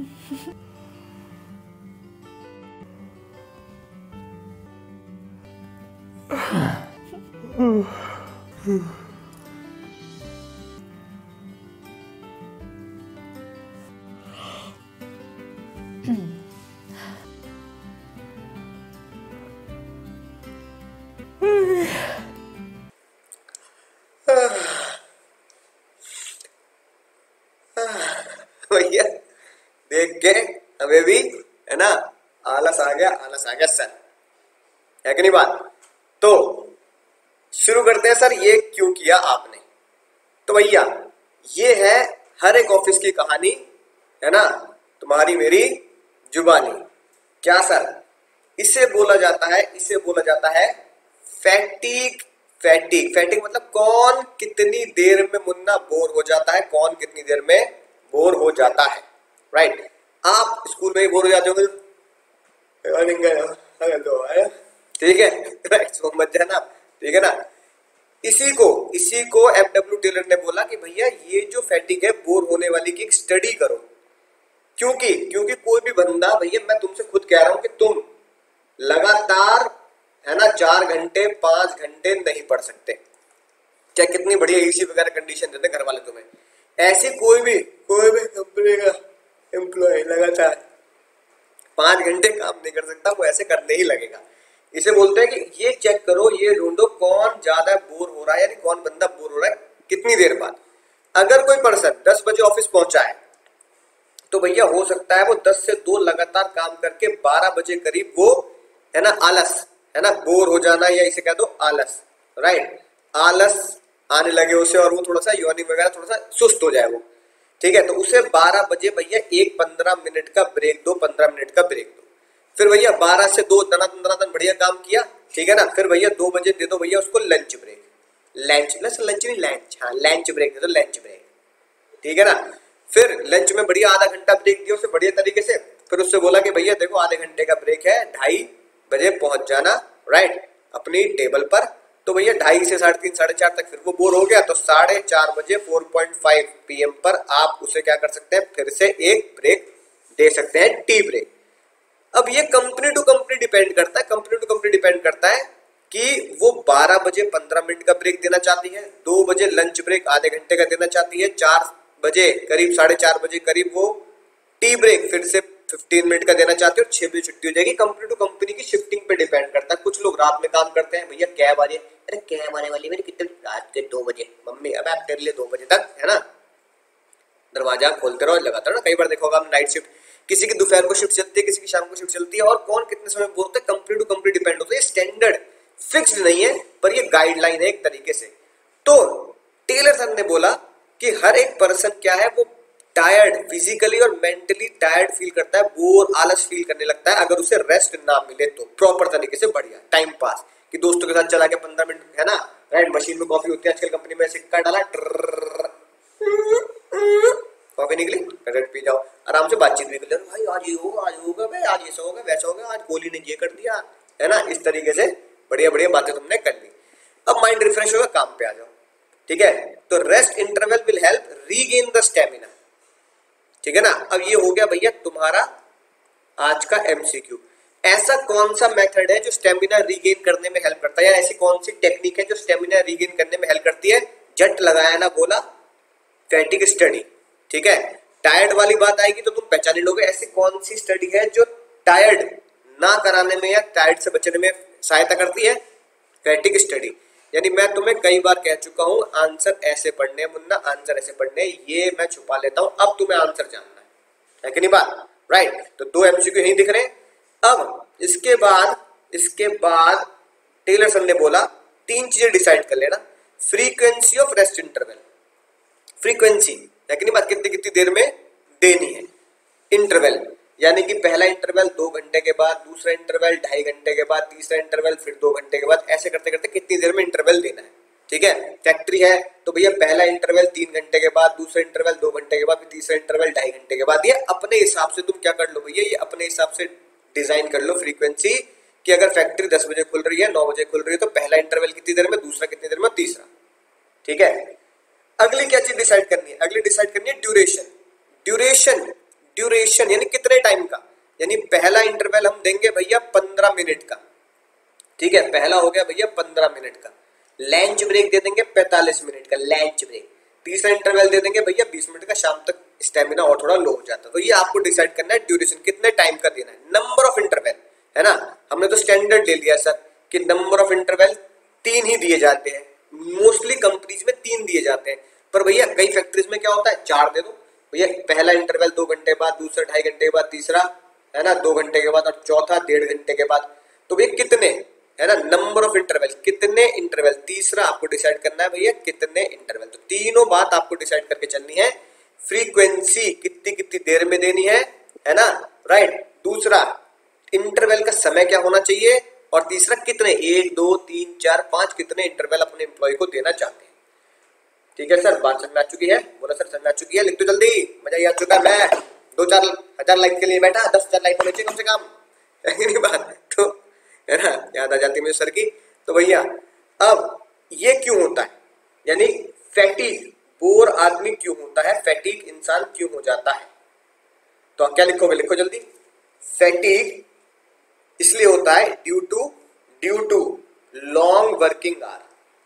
भैया देख के हमें भी है ना आलस आ गया सर, है कि नहीं बात। तो शुरू करते हैं सर, ये क्यों किया आपने। तो भैया ये है हर एक ऑफिस की कहानी, है ना, तुम्हारी मेरी जुबानी। क्या सर, इसे बोला जाता है फैटिग। फैटिग मतलब कौन कितनी देर में मुन्ना बोर हो जाता है, कौन कितनी देर में बोर हो जाता है। राइट, आप स्कूल में ही बोर हो जाते होंगे, ठीक है, राइट, सो मत जाना, ठीक है ना। इसी को एफडब्ल्यू टेलर ने बोला कि भैया ये जो फैटिग है बोर होने वाली की एक स्टडी करो। क्योंकि कोई भी बंदा, भैया मैं तुमसे खुद कह रहा हूं कि तुम लगातार, है ना, 4 घंटे 5 घंटे नहीं पढ़ सकते, चाहे कितनी बढ़िया एसी वगैरह कंडीशन देते घर वाले तुम्हें। ऐसे कोई भी कंपनी का एम्प्लॉय लगातार 5 घंटे काम नहीं कर सकता, वो ऐसे करने ही लगेगा। इसे बोलते हैं कि ये चेक करो, ये ढूंढो कौन ज्यादा बोर हो रहा है, यानी कौन बंदा बोर हो रहा है कितनी देर बाद। अगर कोई पर्सन 10 बजे ऑफिस पहुंचा है तो भैया हो सकता है वो 10 से 2 लगातार काम करके 12 बजे करीब वो, है ना, आलस, है ना, बोर हो जाना, या इसे कह दो आलस, राइट, आलस आने लगे उसे और वो थोड़ा सा योनी वगैरह थोड़ा सा सुस्त हो जाए वो, ठीक है। तो उसे 12 बजे भैया एक 15 मिनट का ब्रेक दो, 15 मिनट का ब्रेक दो। फिर भैया 12 से 2 दनादन बढ़िया काम किया, ठीक है ना। फिर भैया 2 बजे दे दो भैया उसको लंच ब्रेक, लंच नहीं लंच, हाँ लंच ब्रेक दे दो, लंच ब्रेक, ठीक है ना। फिर लंच में बढ़िया आधा घंटा ब्रेक दिया उसे बढ़िया तरीके से। फिर उससे बोला कि भैया देखो आधे घंटे का ब्रेक है, 2:30 बजे पहुंच जाना, राइट, अपनी टेबल पर। तो भैया 2:30 से 3:30 4:30 तक फिर वो बोर हो गया, तो 4:30 बजे 4:5 PM पर आप उसे क्या कर सकते हैं, फिर से एक ब्रेक दे सकते हैं, टी ब्रेक। अब ये कंपनी टू कंपनी डिपेंड करता है कि वो 12 बजे 15 मिनट का ब्रेक देना चाहती है, 2 बजे लंच ब्रेक आधे घंटे का देना चाहती है, 4 बजे करीब 4:30 बजे करीब वो टी ब्रेक फिर से 15 मिनट का देना चाहते हो, 6 बजे छुट्टी हो जाएगी। कंपनी टू कंपनी की शिफ्टिंग पे डिपेंड करता है। कुछ लोग रात में काम करते हैं, भैया कैब आ रही है, अरे कैब आने वाली मेरी कितने, रात के 2 बजे, मम्मी अब आप तेरे लिए 2 बजे तक, है ना, दरवाजा खोलते रहो लगातार ना। कई बार देखोगा हम नाइट शिफ्ट, किसी की दोपहर को शिफ्ट चलती है, किसी की शाम को शिफ्ट चलती है, और कौन कितने समय बोर होता है कंपनी टू कंपनी डिपेंड होता है। स्टैंडर्ड फिक्स्ड नहीं है, पर ये गाइडलाइन है एक तरीके से। तो टेलर सर ने बोला कि हर एक पर्सन क्या है, वो टायर्ड, फिजिकली और मेंटली टायर्ड फील करता है, बोर आलस फील करने लगता है अगर उसे रेस्ट ना मिले तो, प्रॉपर तरीके से बढ़िया टाइम पास, कि दोस्तों के साथ चला के 15 मिनट, है ना, राइट, मशीन में कॉफी होती है आजकल कंपनी में, सिक्का डाला, कॉफी निकली, डायरेक्ट पी जाओ, आराम से बातचीत भी कर लो, भाई आज ये होगा भाई, आज ऐसा होगा वैसा होगा, आज कोहली ने ये कर दिया, है ना, इस तरीके से बढ़िया बढ़िया बातें तुमने कर ली। अब माइंड रिफ्रेश होगा, काम पे आ जाओ, ठीक है। तो rest interval will help regain the stamina, ठीक है ना। अब ये हो गया भैया तुम्हारा आज का एमसीक्यू। ऐसा कौन सा मेथड है जो स्टेमिना रीगेन करने में हेल्प करता है, या ऐसी कौन सी टेक्निक है जो स्टेमिना रीगेन करने में हेल्प करती है। जट लगाया ना बोला, फैटिग स्टडी, ठीक है। टायर्ड वाली बात आएगी तो तुम पहचान लोगे ऐसी कौन सी स्टडी है जो टायर्ड ना कराने में या टायर्ड से बचने में सहायता करती है, फैटिग स्टडी। यानी मैं तुम्हें कई बार कह चुका हूं आंसर ऐसे पढ़ने मुन्ना, आंसर ऐसे पढ़ने, ये मैं छुपा लेता हूं, अब तुम्हें आंसर जानना है कि नहीं बात, राइट। तो 2 एमसीक्यू नहीं दिख रहे। अब इसके बाद टेलर सर ने बोला 3 चीजें डिसाइड कर लेना। Frequency of rest interval, frequency है कि नहीं बात, कितनी कितनी देर में देनी है। इंटरवल यानी कि पहला इंटरवल 2 घंटे के बाद, दूसरा इंटरवल 2.5 घंटे के बाद, तीसरा इंटरवल फिर 2 घंटे के बाद, ऐसे करते करते कितनी देर में इंटरवल देना है, ठीक है। फैक्ट्री है तो भैया पहला इंटरवल 3 घंटे के बाद, दूसरा इंटरवल 2 घंटे के बाद, फिर तीसरा इंटरवल 2.5 घंटे के बाद। ये अपने हिसाब से तुम क्या कर लो भैया, ये अपने हिसाब से डिजाइन कर लो फ्रीक्वेंसी, कि अगर फैक्ट्री 10 बजे खुल रही है, 9 बजे खुल रही है, तो पहला इंटरवल कितनी देर में, दूसरा कितनी देर में, तीसरा, ठीक है। अगली क्या चीज डिसाइड करनी है, अगली डिसाइड करनी है ड्यूरेशन। ड्यूरेशन ड्यूरेशन यानी कितने टाइम का, यानी पहला इंटरवल हम देंगे भैया 15 मिनट का, ठीक है, पहला हो गया भैया 15 मिनट का। लंच ब्रेक दे देंगे 45 मिनट का लंच ब्रेक। तीसरा इंटरवल दे देंगे भैया 20 मिनट का, शाम तक स्टेमिना और थोड़ा लो हो जाता है। तो ये आपको डिसाइड करना है ड्यूरेशन कितने टाइम का देना है। नंबर ऑफ इंटरवल है ना, हमने तो स्टैंडर्ड ले लिया सर कि नंबर ऑफ इंटरवल 3 ही दिए जाते हैं, मोस्टली कंपनीज में 3 दिए जाते हैं, पर भैया कई फैक्ट्रीज में क्या होता है 4 दे दो भैया। पहला इंटरवल 2 घंटे बाद, दूसरा 2.5 घंटे के बाद, तीसरा है ना 2 घंटे के बाद, और चौथा 1.5 घंटे के बाद। तो भैया कितने है ना, नंबर ऑफ इंटरवल, कितने इंटरवल, तीसरा आपको डिसाइड करना है भैया कितने इंटरवल। तो तीनों बात आपको डिसाइड करके चलनी है। फ्रीक्वेंसी कितनी कितनी देर में देनी है ना, राइट। दूसरा इंटरवल का समय क्या होना चाहिए, और तीसरा कितने 1 2 3 4 5 कितने इंटरवल अपने एम्प्लॉय को देना चाहते हैं। ठीक है सर, बात समझ में आ चुकी है, बोला सर समझ में आ चुकी है, लिख तो जल्दी, मजा ही आ चुका है। मैं 2-4 हजार लाइक के लिए बैठा, 10,000 लाइक होने चाहिए कम से कम, है नहीं बात, तो है ना, याद आ जाती है मुझे सर की। तो भैया अब ये क्यों होता है, यानी फैटीग, बोर आदमी क्यों होता है, फैटीग इंसान क्यों हो जाता है। तो क्या लिखोगे, लिखो जल्दी। फैटीग इसलिए होता है due to long working hour,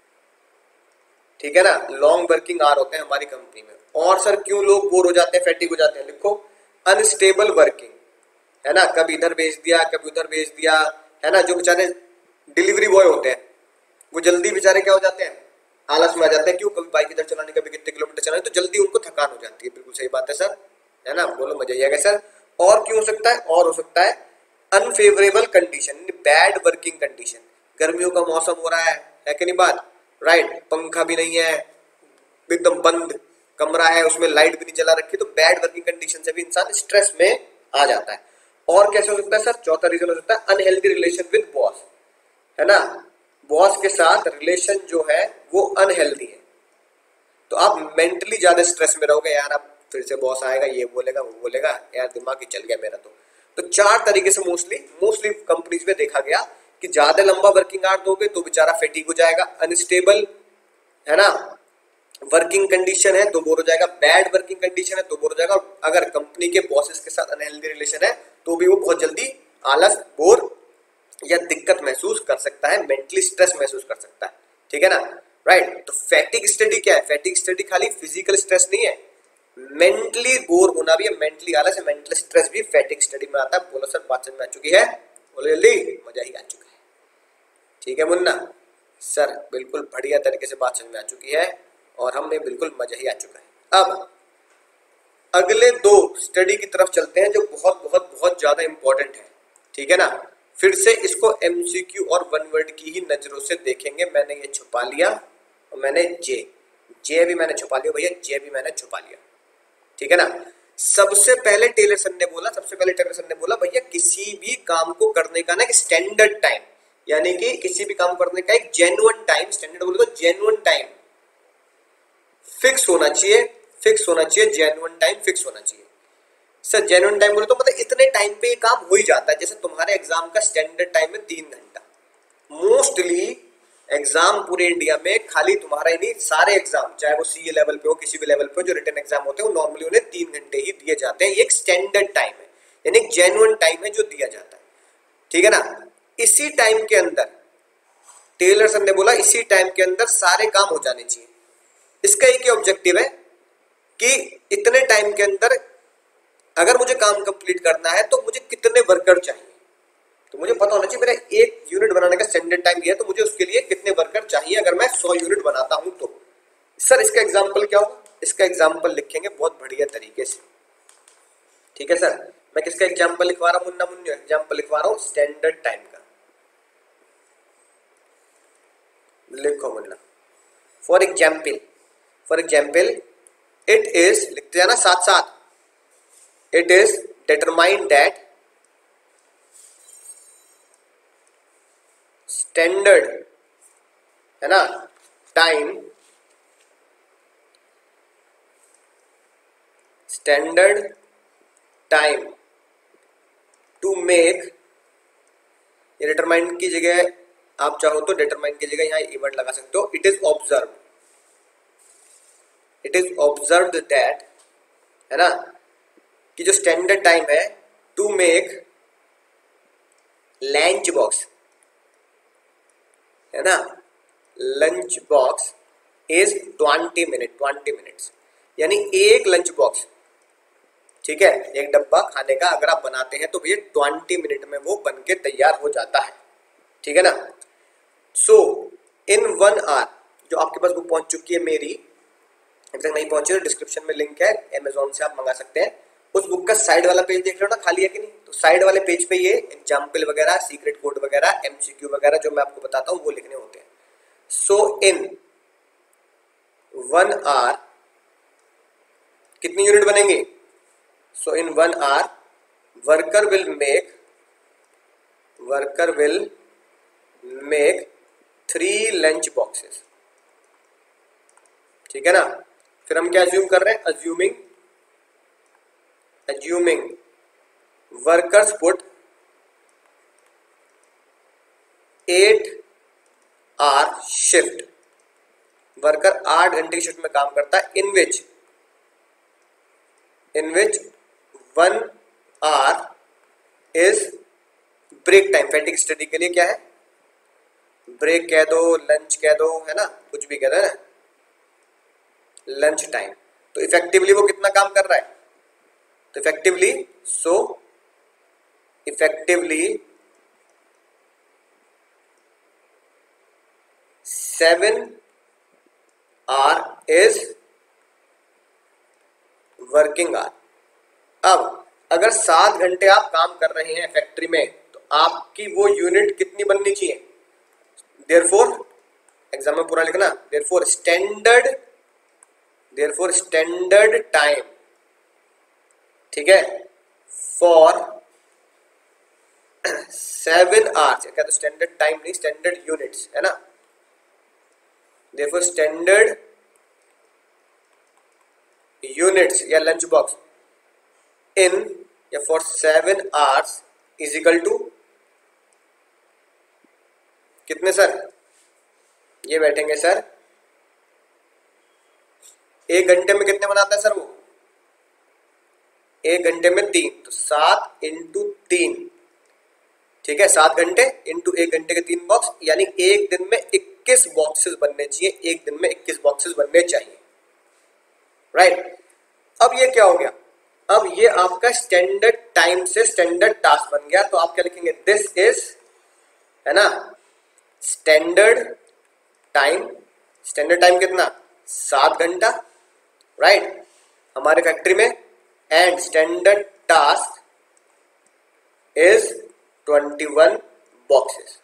ठीक है ना, लॉन्ग वर्किंग आवर होते हैं हमारी कंपनी में। और सर क्यों लोग बोर हो जाते हैं, फैटीग हो जाते हैं, लिखो अनस्टेबल वर्किंग, है ना, कभी इधर भेज दिया कभी उधर भेज दिया, है ना। जो बेचारे डिलीवरी बॉय होते हैं वो जल्दी बेचारे क्या हो जाते हैं, आलस में आ जाते हैं। क्यों, कभी बाइक इधर चलाने, कभी कितने किलोमीटर चलाने, तो जल्दी उनको थकान हो जाती है। बिल्कुल सही बात है सर, है ना, बोलो मजा ही आएगा सर। और क्यों हो सकता है, और हो सकता है unfavourable condition, bad working condition. गर्मियों का मौसम हो रहा है कि नहीं बात, राइट, पंखा भी नहीं है, एकदम बंद कमरा है, उसमें लाइट भी नहीं जला रखी, तो बैड वर्किंग कंडीशन से भी इंसान स्ट्रेस में आ जाता है। और कैसे हो सकता है सर, चौथा रीजन हो सकता है अनहेल्दी रिलेशन विद बॉस, है ना, बॉस के साथ रिलेशन जो है वो अनहेल्दी है। तो आप मेंटली ज्यादा स्ट्रेस में रहोगे, यार अब फिर से बॉस आएगा, ये बोलेगा वो बोलेगा, यार दिमाग ही चल गया मेरा। तो 4 तरीके से मोस्टली कंपनीज में देखा गया कि ज्यादा लंबा वर्किंग आवर दोगे तो बेचारा फैटीग हो जाएगा, अनस्टेबल है ना वर्किंग कंडीशन है तो बोर हो जाएगा, बैड वर्किंग कंडीशन है तो बोर हो जाएगा, और अगर कंपनी के बॉसेस के साथ अनहेल्दी रिलेशन है तो भी वो बहुत जल्दी आलस, बोर या दिक्कत महसूस कर सकता है, मेंटली स्ट्रेस महसूस कर सकता है, ठीक है ना, राइट। तो फैटिग स्टडी क्या है, फैटिग स्टडी खाली फिजिकल स्ट्रेस नहीं है, मेंटली बोर होना भी है, मेंटली आलस है, मेंटल स्ट्रेस भी फैटिग स्टडी में आता है। बोलो सर बात समझ में आ चुकी है, बोलो जल्दी, मजा ही आ चुका है, ठीक है मुन्ना सर, बिल्कुल बढ़िया तरीके से बात समझ में आ चुकी है और हमें बिल्कुल मजा ही आ चुका है। अब अगले 2 स्टडी की तरफ चलते हैं जो बहुत बहुत बहुत ज्यादा इंपॉर्टेंट है, ठीक है ना। फिर से इसको एमसीक्यू और 1 वर्ड की ही नजरों से देखेंगे। मैंने ये छुपा लिया और मैंने जे भी मैंने छुपा लिया भैया, जे भी मैंने छुपा लिया, ठीक है ना। सबसे पहले टेलर सन ने बोला भैया किसी भी काम को करने का ना एक स्टैंडर्ड टाइम, यानी कि किसी भी काम करने का एक जेन्युइन टाइम, स्टैंडर्ड बोले तो जेन्युइन टाइम फिक्स होना चाहिए, जेन्युइन टाइम फिक्स होना चाहिए। सर जेन्युइन टाइम बोले तो मतलब इतने टाइम पे ये काम हो ही जाता है, जैसे तुम्हारे एग्जाम का स्टैंडर्ड टाइम है 3 घंटा। मोस्टली एग्जाम पूरे इंडिया में खाली तुम्हारा ही नहीं, सारे एग्जाम चाहे वो सीए लेवल पे हो, किसी भी लेवल पे हो, जो रिटन एग्जाम होते हैं वो नॉर्मली उन्हें 3 घंटे ही दिए जाते हैं। ये एक स्टैंडर्ड टाइम है, यानी एक जेन्युइन टाइम है जो दिया जाता है, ठीक है ना। इसी टाइम के अंदर टेलर सर ने बोला इसी टाइम के अंदर सारे काम हो जाने चाहिए। इसका एक ही ऑब्जेक्टिव है कि इतने टाइम के अंदर अगर मुझे काम कंप्लीट करना है तो मुझे कितने वर्कर चाहिए, तो मुझे पता होना चाहिए मेरा 1 यूनिट बनाने का स्टैंडर्ड टाइम ये है, तो मुझे उसके लिए कितने वर्कर चाहिए अगर मैं 100 यूनिट बनाता हूं तो। सर इसका एग्जांपल क्या होगा, इसका एग्जांपल लिखेंगे बहुत बढ़िया तरीके से, ठीक है सर। मैं किसका एग्जांपल लिखवा रहा हूं, मुन्ना एग्जांपल लिखवा रहा हूं स्टैंडर्ड टाइम का। लिखो मुन्ना, फॉर एग्जाम्पल इट इज, लिखते जाना साथ साथ, it is determined that standard है ना time, standard time to make, ये डिटरमाइंड की जगह आप चाहो तो डिटरमाइंड की जगह यहां इवेंट लगा सकते हो। इट इज ऑब्जर्व्ड दैट, है ना, कि जो स्टैंडर्ड टाइम है टू मेक लंच बॉक्स, है ना, lunch box is 20 minute, 20 minutes, यानी एक लंच बॉक्स, ठीक है, एक डब्बा खाने का अगर आप बनाते हैं तो भैया 20 मिनट में वो बन के तैयार हो जाता है, ठीक है ना। सो इन 1 आवर, जो आपके पास बुक पहुंच चुकी है मेरी, अभी तक नहीं पहुंची तो डिस्क्रिप्शन में लिंक है, अमेजोन से आप मंगा सकते हैं। उस बुक का साइड वाला पेज देख रहे हो ना, खाली है कि नहीं, तो साइड वाले पेज पे ये एग्जाम्पल वगैरह, सीक्रेट कोड वगैरह, एमसीक्यू वगैरह जो मैं आपको बताता हूँ वो लिखने होते हैं। सो इन 1 आवर कितनी यूनिट बनेंगे? So in 1 hour worker will make 3 lunch boxes, ठीक है ना। फिर हम क्या अज्यूम कर रहे हैं? Assuming workers put 8 hour shift, worker 8 घंटे की शिफ्ट में काम करता है, in which 1 hour is break time. Fatigue study के लिए क्या है? ब्रेक कह दो, लंच कह दो, है ना, कुछ भी कह दो, है ना, लंच टाइम। तो इफेक्टिवली वो कितना काम कर रहा है? तो effectively 7 hour is working hour. अब अगर 7 घंटे आप काम कर रहे हैं फैक्ट्री में तो आपकी वो यूनिट कितनी बननी चाहिए? देयरफॉर एग्जाम में पूरा लिखना, देयरफॉर स्टैंडर्ड टाइम, ठीक है, फॉर 7 आवर्स, क्या तो स्टैंडर्ड टाइम नहीं, स्टैंडर्ड यूनिट्स, है ना, देयरफॉर स्टैंडर्ड यूनिट्स या लंच बॉक्स इन या for 7 hours is equal to कितने सर? ये बैठेंगे सर, 1 घंटे में कितने बनाता है सर वो? 1 घंटे में 3, तो 7 इंटू 3, ठीक है, 7 घंटे इंटू 1 घंटे के 3 बॉक्स, यानी एक दिन में 21 बॉक्सेस बनने चाहिए, एक दिन में 21 बॉक्सेस बनने चाहिए, राइट। अब ये क्या हो गया? अब ये आपका स्टैंडर्ड टाइम से स्टैंडर्ड टास्क बन गया, तो आप क्या लिखेंगे? दिस इज, है ना, स्टैंडर्ड टाइम कितना? 7 घंटा, राइट, हमारे फैक्ट्री में, and standard task is 21 boxes,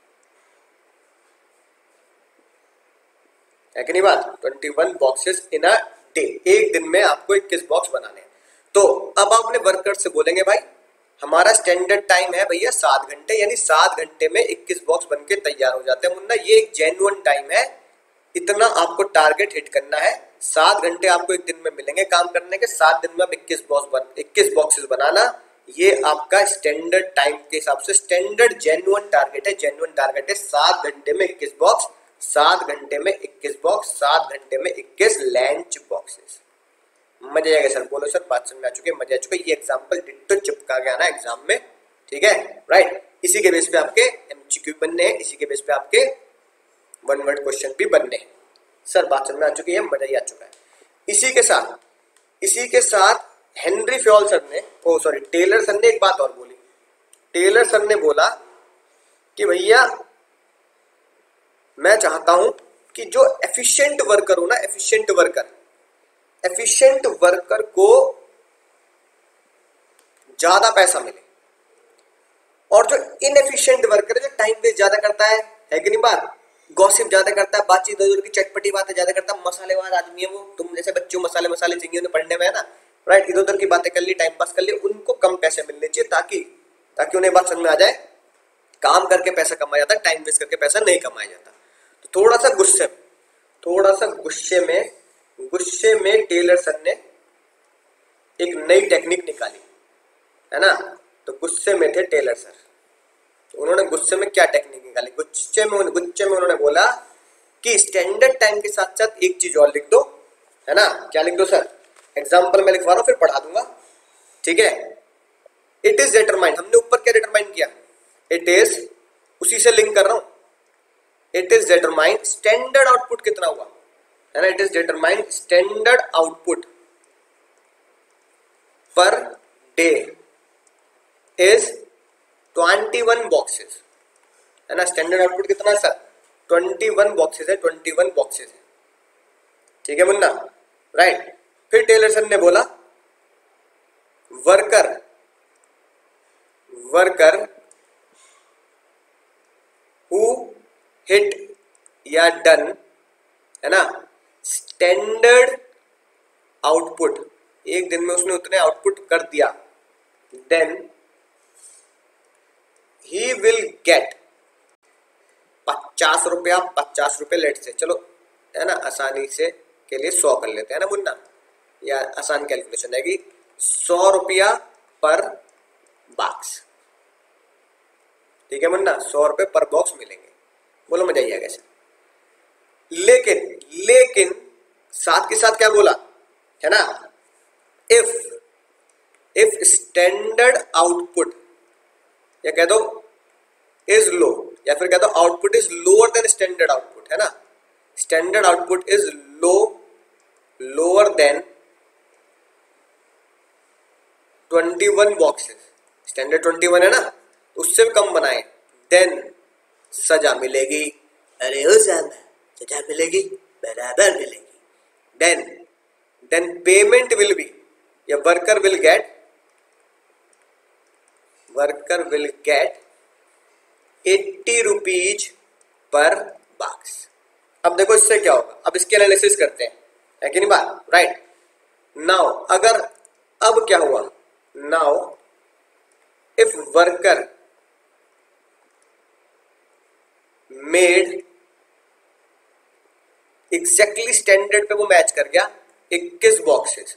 है कि नहीं बात? 21 बॉक्सेस इन अ डे, एक दिन में आपको 21 बॉक्स बनाने हैं। तो अब आप अपने वर्कर से बोलेंगे भाई हमारा स्टैंडर्ड टाइम है भैया 7 घंटे, यानी 7 घंटे में 21 बॉक्स बनके तैयार हो जाते हैं। मुन्ना ये एक जेन्युइन टाइम है, इतना आपको टारगेट हिट करना है। 7 घंटे आपको एक दिन में मिलेंगे काम करने के, 7 दिन में आप 21 बॉक्सेस बनाना, ये आपका स्टैंडर्ड टाइम के हिसाब से स्टैंडर्ड जेन्युइन टारगेट है। जेन्युइन टारगेट है 7 घंटे में 21 बॉक्स, 7 घंटे में 21 बॉक्स, 7 घंटे में 21 लंच बॉक्सेस। मजा आएगा सर? बोलो सर, बात समझ में आ चुकी है? मजा आ चुका है? ये एग्जाम्पल डिट्टो चिपका गया ना एग्जाम में, ठीक है, राइट। इसी के बेस पे आपके एमसीक्यू बनने हैं, इसी के बेस पे आपके 1 वर्ड क्वेश्चन भी बनने हैं। सर बात समझ में आ चुकी है? मजा ही आ चुका है। इसी के साथ हेनरी फ्योल सर ने, टेलर सर ने एक बात और बोली। टेलर सर ने बोला कि भैया मैं चाहता हूं कि जो एफिशिएंट वर्कर हो ना, एफिशिएंट वर्कर को ज्यादा पैसा मिले, और जो इनएफिशिएंट वर्कर है, जो टाइम वेस्ट ज्यादा करता है कि नहीं बात, गॉसिप ज्यादा करता है, बातचीत इधर की चटपटी बातें ज्यादा करता है, मसालेवार आदमी है वो, तुम जैसे बच्चों मसाले चाहिए उन्हें पढ़ने में, है ना, राइट, इधर उधर की बातें कर ली, टाइम पास कर ली, उनको कम पैसे मिलने चाहिए ताकि उन्हें बात समझ में आ जाए, काम करके पैसा कमाया जाता है, टाइम वेस्ट करके पैसा नहीं कमाया जाता। तो थोड़ा सा गुस्से में टेलर सर ने एक नई टेक्निक निकाली, है ना। तो गुस्से में थे टेलर सर, तो उन्होंने गुस्से में क्या टेक्निक निकाली? गुस्से में उन्होंने बोला कि स्टैंडर्ड टाइम के साथ साथ एक चीज और लिख दो, है ना। क्या लिख दो सर? एग्जाम्पल मैं लिखवा रहा हूं, फिर पढ़ा दूंगा। ठीक है। इट इज डिटरमाइंड, हमने ऊपर क्या डिटरमाइन किया, इट इज, उसी से लिंक कर रहा हूं, it is determined standard output कितना हुआ, है ना, it is determined standard output per day is 21 boxes, है ना, स्टैंडर्ड आउटपुट कितना है सर, 21 बॉक्सेस है, 21 बॉक्सेस है, ठीक है मुन्ना, राइट। फिर टेलर सर ने बोला वर्कर हु हिट या डन, है ना, स्टैंडर्ड आउटपुट, एक दिन में उसने उतने आउटपुट कर दिया, देन ही विल गेट 50 रुपया, 50 रुपये लेट से, चलो है ना, आसानी से के लिए 100 कर लेते हैं ना मुन्ना, या आसान कैलकुलेशन है कि 100 रुपया पर बॉक्स, ठीक है मुन्ना, 100 रुपये पर बॉक्स मिलेंगे, बोलो मजा ही आ गया। लेकिन साथ के साथ क्या बोला, है ना, इफ स्टैंडर्ड आउटपुट, या कह दो इज लो, या फिर कह दो output is lower than standard output, है ना, standard output is lower than 21 boxes, standard 21 है ना, उससे भी कम बनाए, देन सजा मिलेगी, अरे हो साहब सजा मिलेगी, बराबर मिलेगी, देन पेमेंट विल बी, या worker will get 80 rupees per box. अब देखो इससे क्या होगा, अब इसके एनालिसिस करते हैं, है कि नहीं बात, राइट। नाउ अगर, अब क्या हुआ, now if worker made exactly standard पे वो मैच कर गया 21 बॉक्सेस,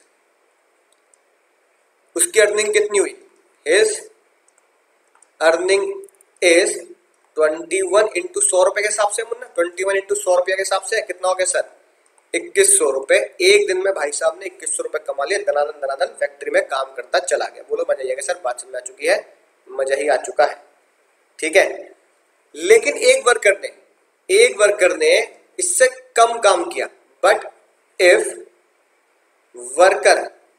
उसकी अर्निंग कितनी हुई, हिज अर्निंग इज 21 इंटू 100 रुपए के हिसाब से मुन्ना, 21 इंटू 100 रुपये के हिसाब से कितना हो गया सर, 2100 रुपए। एक दिन में भाई साहब ने 2100 रुपए कमा लिए, दनादन फैक्ट्री में काम करता चला गया, बोलो मजा ही आ गया सर, बात समझ आ चुकी है, मजा ही आ चुका है, ठीक है। लेकिन एक वर्कर ने इससे कम काम किया, but if worker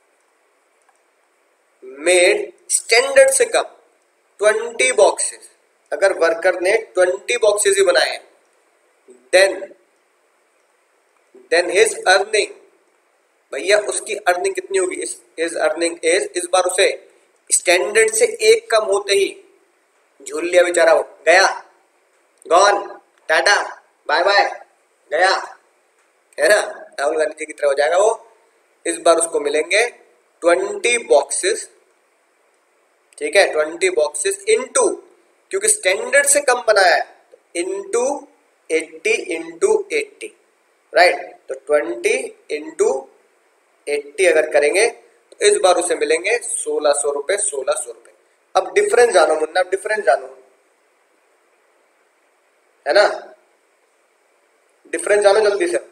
made standard से कम 20 बॉक्सेस, अगर वर्कर ने 20 बॉक्सेस ही बनाए, देन हिज अर्निंग, भैया उसकी अर्निंग कितनी होगी, हिज अर्निंग इज, इस बार उसे स्टैंडर्ड से एक कम होते ही झूल लिया बेचारा, वो गया, गॉन, टाटा बाय बाय, गया, है ना, राहुल गांधी जी की तरह हो जाएगा वो। इस बार उसको मिलेंगे 20 बॉक्सेस, ठीक है, 20 बॉक्सेस इनटू, क्योंकि स्टैंडर्ड से कम बनाया है, इनटू 80 राइट, तो 20 इंटू 80 अगर करेंगे तो इस बार उसे मिलेंगे 1600 रुपए, 1600 रुपए। अब डिफरेंस जानो मुन्ना, अब डिफरेंस जानो, है ना, डिफरेंस जानो जल्दी से,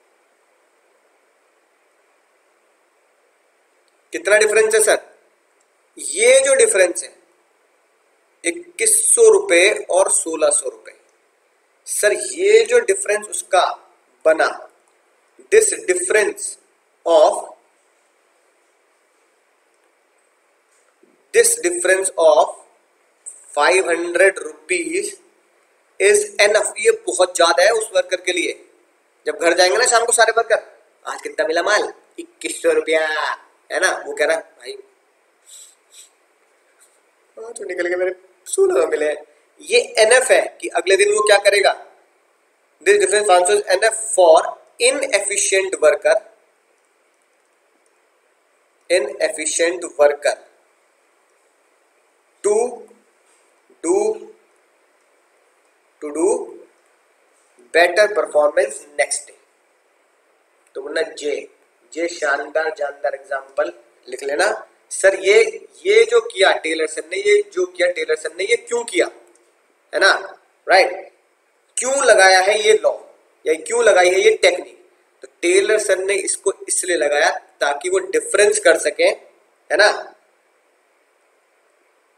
कितना डिफरेंस है सर, ये जो डिफरेंस है 2100 रुपए और 1600 रुपए, सर ये जो डिफरेंस उसका बना, this difference of 500 rupees is enough, ये बहुत ज्यादा है उस वर्कर के लिए। जब घर जाएंगे ना शाम को सारे वर्कर, आज कितना मिला माल, 2100 रुपया, है ना, वो कह रहा भाई तो निकल के मेरे 16 मिले, ये एनएफ है कि अगले दिन वो क्या करेगा, this difference answer enough for inefficient worker to do better performance next day. तो बोलना जे शानदार जानदार एग्जाम्पल लिख लेना सर, ये जो किया टेलर सर ने, ये क्यों किया, है ना, राइट, क्यों लगाया है ये लॉ या क्यों लगाई है ये टेक्निक। तो टेलर सर ने इसको इसलिए लगाया ताकि वो डिफरेंस कर सके, है ना,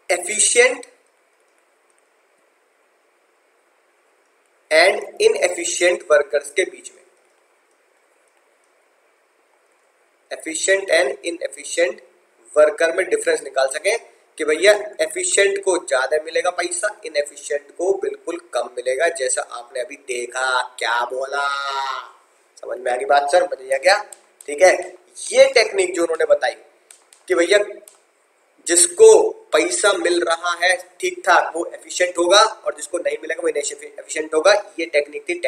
एफिशिएंट एंड इनएफिशिएंट वर्कर्स के बीच में, एफिशिएंट एंड इनएफिशिएंट वर्कर में डिफरेंस निकाल सके कि भैया एफिशिएंट को ज्यादा मिलेगा पैसा, इनएफिशिएंट को बिल्कुल कम मिलेगा, जैसा आपने अभी देखा। क्या बोला, समझ में आ गई बात सर, मजा क्या? ठीक है, ये टेक्निक जो उन्होंने बताई कि भैया जिसको पैसा मिल रहा है ठीक ठाक वो एफिशिएंट होगा और जिसको नहीं मिलेगा वो इनएफिशिएंट होगा, ये टेक्निक थी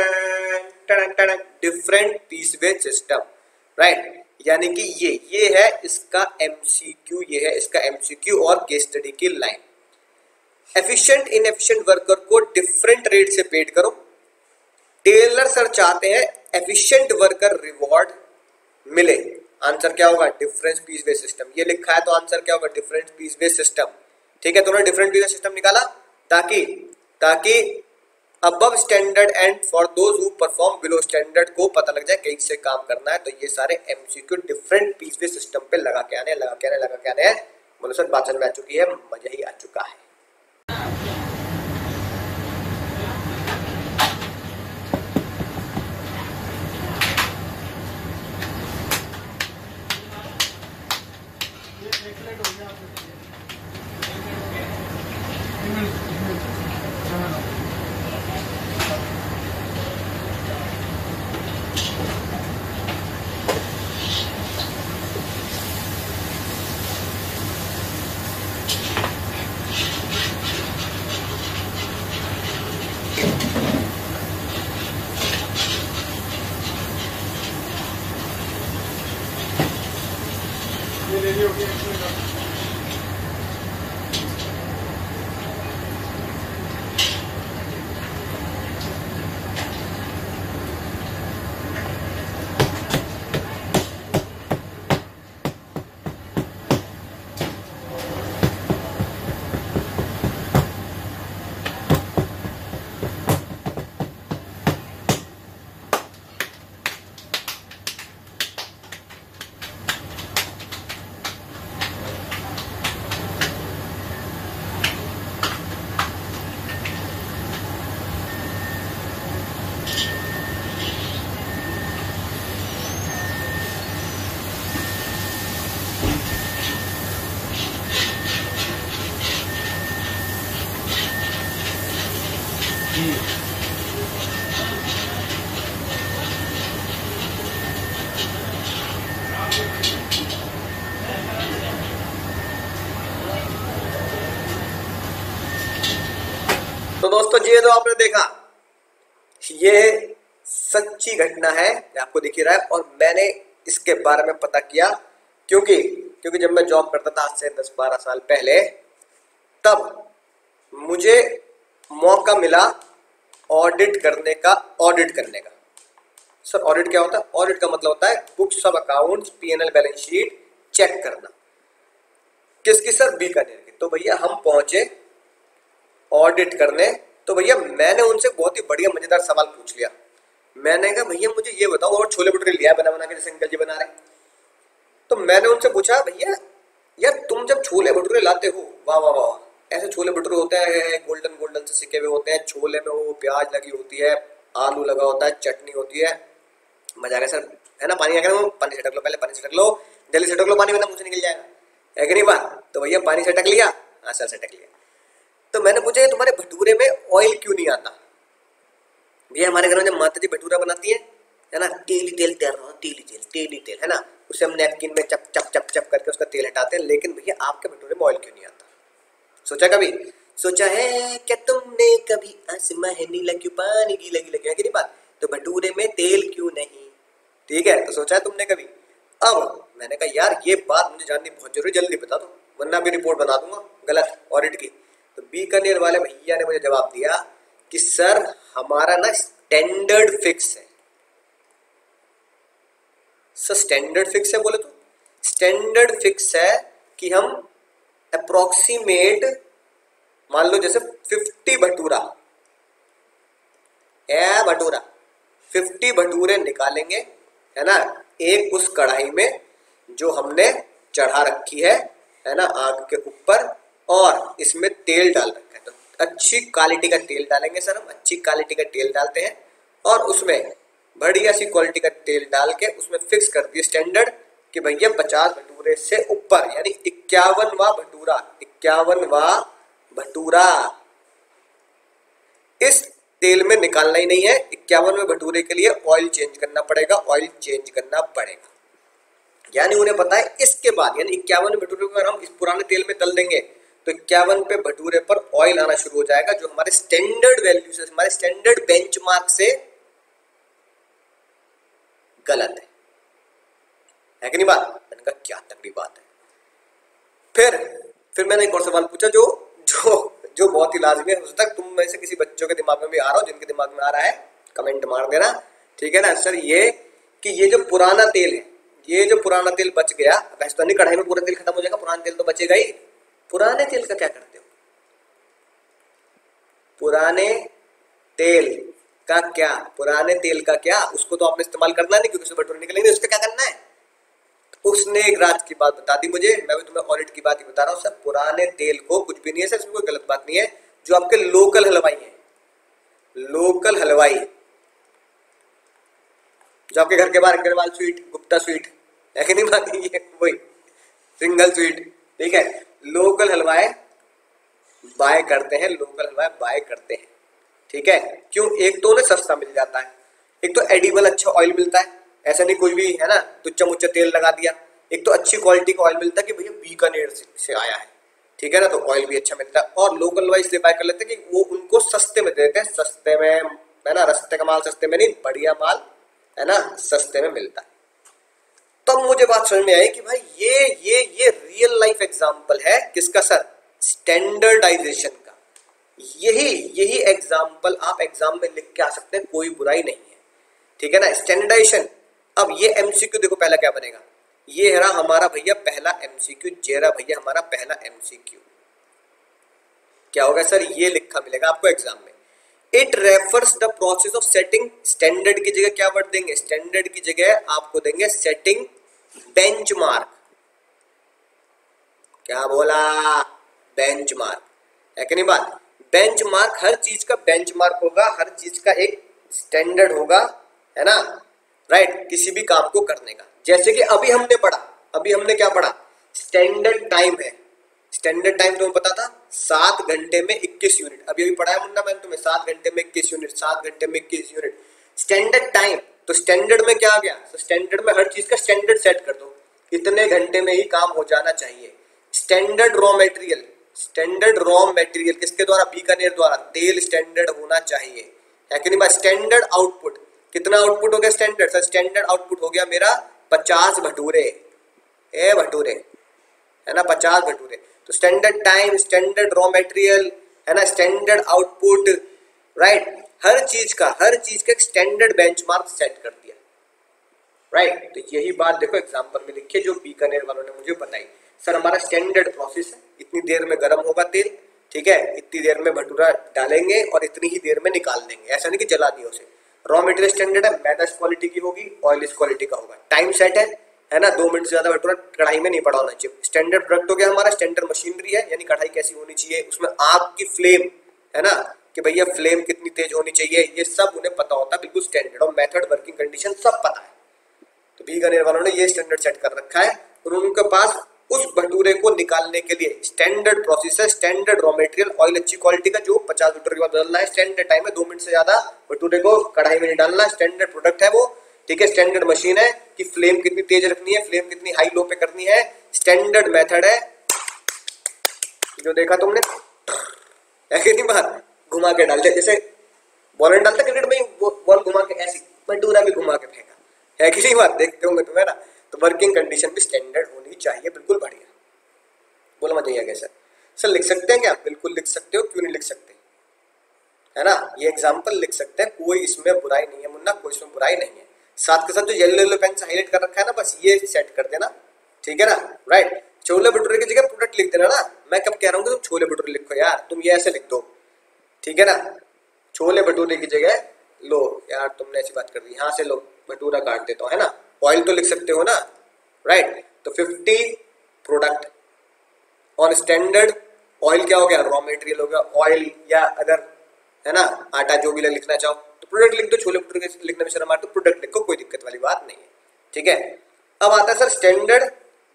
different piece wage system, right. यानी कि ये है इसका एमसीक्यू, ये है इसका एमसीक्यू और केस स्टडी की लाइन। एफिशिएंट इनएफिशिएंट वर्कर को डिफरेंट रेट से पेड करो। टेलर सर चाहते हैं एफिशिएंट वर्कर रिवॉर्ड मिले। आंसर क्या होगा? Difference piece base system. ये लिखा है तो आंसर क्या होगा? Difference piece base system. ठीक है, तो उन्होंने डिफरेंट पीस बेस सिस्टम निकाला ताकि above standard and for those who perform below standard को पता लग जाए कहीं से काम करना है। तो ये सारे MCQ different piece base system पे लगा के आने हैं। बोलो सर बात समझ में आ चुकी है, मजा ही आ चुका है। तो दोस्तों ये जो आपने देखा ये सच्ची घटना है, आपको दिख ही रहा है। और मैंने इसके बारे में पता किया क्योंकि जब मैं जॉब करता था आज से 10-12 साल पहले, तब मुझे मौका मिला ऑडिट करने का। सर ऑडिट क्या होता है? ऑडिट का मतलब होता है books of accounts, PNL balance sheet check करना। किसकी? सर बीकानेर की। तो भैया हम पहुंचे ऑडिट करने, तो भैया मैंने उनसे बहुत ही बढ़िया मजेदार सवाल पूछ लिया। मैंने कहा भैया मुझे ये बताओ, और छोले भटूरे लिया बना के जैसे अंकल जी बना रहे, तो मैंने उनसे पूछा भैया यार तुम जब छोले भटूरे लाते हो, वाह वाह वाह, ऐसे छोले भटूरे होते हैं गोल्डन से सिके हुए होते हैं, छोले में वो प्याज लगी होती है, आलू लगा होता है, चटनी होती है, मजा आ गया सर, है ना। पानी आ गया, पानी छटक लो, पहले पानी छटक लो, जल्दी छटक लो, पानी में मुझे निकल जाएगा, है कि नहीं बात? तो भैया पानी छटक लिया, हाँ सर छटक लिया। तो मैंने पूछा तुम्हारे भटूरे में ऑयल क्यों नहीं आता? भैया हमारे घर में जब माता जी भटूरा बनाती है ना, तेल तेल है ना, उसे हम नैपकिन में चप चप चप चप करके उसका तेल हटाते हैं। लेकिन भैया आपके भटूरे में ऑयल क्यों नहीं आता? सोचा कभी? सोचा है क्या तुमने कभी? आसमां है नीला क्यों पानी गीला गीला, क्या नहीं बात? तो भटूरे में तेल क्यों नहीं? ठीक है, तो सोचा है तुमने कभी? अब मैंने कहा यार ये बात मुझे जाननी बहुत जरूरी, जल्दी बता दो वरना भी रिपोर्ट बना दूंगा गलत ऑडिट की। तो बीकानेर वाले भैया ने मुझे जवाब दिया कि सर हमारा ना स्टैंडर्ड फिक्स है। सर स्टैंडर्ड फिक्स है? बोले तो स्टैंडर्ड फिक्स है कि हम अप्रोक्सीमेट मान लो जैसे 50 भटूरा 50 भटूरे निकालेंगे, है ना, एक उस कढ़ाई में जो हमने चढ़ा रखी है ना, आग के ऊपर, और इसमें तेल डाल रखा है, तो अच्छी क्वालिटी का तेल डालेंगे सर हम, अच्छी क्वालिटी का तेल डालते हैं और उसमें बढ़िया सी क्वालिटी का तेल डाल के उसमें फिक्स कर दिए स्टैंडर्ड कि भैया 50 भटूरे से ऊपर यानी 51वां भटूरा, 51वां भटूरा इस तेल में निकालना ही नहीं है। 51वें भटूरे के लिए ऑयल चेंज करना पड़ेगा, ऑयल चेंज करना पड़ेगा। यानी उन्हें पता है इसके बाद यानी 51वें भटूरे को अगर हम इस पुराने तेल में तल देंगे तो 51 पे भटूरे पर ऑयल आना शुरू हो जाएगा, जो हमारे स्टैंडर्ड वैल्यू से, हमारे स्टैंडर्ड बेंचमार्क से गलत है कि नहीं बात? मैंने कहा क्या तगड़ी बात है। फिर मैंने एक और सवाल पूछा जो जो जो बहुत ही लाजमी है, हो सकता है तुम में से किसी बच्चों के दिमाग में भी आ रहा हो, जिनके दिमाग में आ रहा है कमेंट मार देना, ठीक है ना सर। ये कि ये जो पुराना तेल है, ये जो पुराना तेल बच गया, वैसे तो नहीं कढ़ाई में पूरा तेल खत्म हो जाएगा, पुराना तेल तो बचेगा ही। पुराने तेल का क्या करते हो? पुराने तेल का क्या, पुराने तेल का क्या, उसको तो आपने इस्तेमाल करना नहीं क्योंकि उससे भटूरे निकलेंगे, उसका क्या करना है? उसने एक रात की बात बता दी मुझे, मैं भी तुम्हें ऑडिट की बात ही बता रहा हूँ सर। पुराने तेल को कुछ भी नहीं है सर, इसमें कोई गलत बात नहीं है। जो आपके लोकल हलवाई हैं, लोकल हलवाई जो आपके घर के बाहर अग्रवाल स्वीट, गुप्ता स्वीट है कि नहीं बात, ये वही सिंगल स्वीट, ठीक है। लोकल हलवाई बाय करते हैं, लोकल हलवाई बाय करते हैं, ठीक है। क्यों? एक तो उन्हें सस्ता मिल जाता है, एक तो एडिबल अच्छा ऑयल मिलता है, ऐसा नहीं कोई भी है ना तुच्चा मुच्चा तेल लगा दिया। एक तो अच्छी क्वालिटी का ऑयल मिलता है कि भैया बीकानेर से आया है, ठीक है ना, तो ऑयल भी अच्छा मिलता है। और लोकल वाइज इसलिए बाय कर लेते हैं कि वो उनको सस्ते में देते हैं, सस्ते में है ना, रस्ते का माल सस्ते में नहीं, बढ़िया माल है ना सस्ते में मिलता है। तब मुझे बात समझ में आई कि भाई ये रियल लाइफ एग्जांपल है किसका सर? स्टैंडर्डाइजेशन का। यही एग्जांपल आप एग्जाम में लिख के आ सकते हैं, कोई बुराई नहीं है, ठीक है ना। स्टैंडर्डाइजेशन। अब ये एमसीक्यू देखो पहला क्या बनेगा, ये रहा हमारा भैया पहला एमसीक्यू, ये रहा भैया हमारा पहला एमसीक्यू। क्या होगा सर? ये लिखा मिलेगा आपको एग्जाम में, it refers the process of setting. Standard की जगह क्या वर्ड देंगे? स्टैंडर्ड की जगह आपको देंगे सेटिंग बेंचमार्क। क्या बोला? बेंचमार्क, है कि नहीं बात? बेंचमार्क, हर चीज का बेंचमार्क होगा, हर चीज का एक स्टैंडर्ड होगा, है ना, राइट, किसी भी काम को करने का। जैसे कि अभी हमने पढ़ा, अभी हमने क्या पढ़ा? स्टैंडर्ड टाइम है। स्टैंडर्ड टाइम तुम्हें पता था 7 घंटे में 21 यूनिट। अभी अभी पढ़ा है मुन्ना मैंने तुम्हें, 7 घंटे में 21 यूनिट, 7 घंटे में 21 यूनिट स्टैंडर्ड टाइम। तो स्टैंडर्ड में क्या आ गया? तो स्टैंडर्ड में हर चीज का स्टैंडर्ड सेट कर दो, इतने घंटे में ही काम हो जाना चाहिए। Standard raw material, standard raw material किसके द्वारा? बीकानेर द्वारा। तेल स्टैंडर्ड होना चाहिए, है कि नहीं? स्टैंडर्ड आउटपुट, कितना आउटपुट हो गया स्टैंडर्ड? सर स्टैंडर्ड आउटपुट हो गया मेरा 50 भटूरे, भटूरे, है ना, 50 भटूरे। तो standard time, standard raw material, है ना, स्टैंडर्ड आउटपुट, राइट, हर चीज का एक स्टैंडर्ड बेंचमार्क सेट कर दिया, राइट। तो यही बात देखो एग्जांपल में लिखी है जो बीकानेर वालों ने मुझे बताई। सर हमारा स्टैंडर्ड प्रोसेस है, इतनी देर में गर्म होगा तेल, ठीक है, इतनी देर में भटूरा डालेंगे और इतनी ही देर में निकाल देंगे, ऐसा नहीं कि जला दिया उसे। रॉ मटेरियल स्टैंडर्ड है, मैदा इस क्वालिटी की होगी, ऑयल इस क्वालिटी का होगा, टाइम सेट है ना, 2 मिनट से ज्यादा भटूरा कढ़ाई में नहीं पड़ा होना चाहिए। स्टैंडर्ड प्रोडक्ट हो गया हमारा, स्टैंडर्ड मशीनरी है, यानी कढ़ाई कैसी होनी चाहिए, उसमें आग की फ्लेम, है ना, कि भैया फ्लेम कितनी तेज होनी चाहिए, ये सब उन्हें पता होता है, बिल्कुल स्टैंडर्ड। और मेथड, वर्किंग कंडीशन सब पता है। तो बीकानेर वालों ने ये स्टैंडर्ड सेट कर रखा है और उनके पास उस भटूरे को निकालने के लिए स्टैंडर्ड प्रोसेस है, स्टैंडर्ड रॉ मटेरियल, ऑयल अच्छी क्वालिटी का जो 50 भटूरे के बाद बदलना है, स्टैंडर्ड टाइम है, 2 मिनट से ज्यादा भटूरे को कढ़ाई में नहीं डालना, स्टैंडर्ड प्रोडक्ट है वो, ठीक है, स्टैंडर्ड मशीन है कि फ्लेम कितनी तेज रखनी है, फ्लेम कितनी हाई लो पे करनी है, स्टैंडर्ड मेथड है जो देखा तुमने, ऐसे नहीं बात घुमा के डालते, जैसे बॉल डालते क्रिकेट में, बॉल घुमा के ऐसी, भटूरा भी घुमा के फेंका, है कि नहीं बात? देखते होंगे तुम्हें ना। तो वर्किंग कंडीशन भी स्टैंडर्ड होनी चाहिए, बिल्कुल बढ़िया। बोला मजा आया सर? सर लिख सकते हैं क्या? बिल्कुल लिख सकते हो, क्यों नहीं लिख सकते, है ना, ये एग्जांपल लिख सकते हैं, कोई इसमें बुराई नहीं है मुन्ना, कोई इसमें बुराई नहीं है। साथ के साथ जो येलो येलो पेन से हाईलाइट कर रखा है ना, बस ये सेट कर देना, ठीक है ना, राइट। छोले भटूरे की जगह प्रोडक्ट लिख देना ना, मैं कब कह रहा हूँ तुम छोले भटूरे लिखो यार, तुम ये ऐसे लिख दो, ठीक है ना, छोले भटूरे की जगह लो यार, तुमने ऐसी बात कर दी, यहाँ से लो भटूरा काट देता हूँ, है ना, ऑयल तो लिख सकते हो ना, राइट। तो 50 प्रोडक्ट ऑन स्टैंडर्ड ऑयल क्या हो गया, रॉ मटेरियल हो गया, ऑयल या अगर है ना आटा जो भी लिखना चाहो तो प्रोडक्ट लिख दो, छोले भटूरे लिखने में शर्म आती तो प्रोडक्ट लिखो, कोई दिक्कत वाली बात नहीं है। ठीक है, अब आता है सर स्टैंडर्ड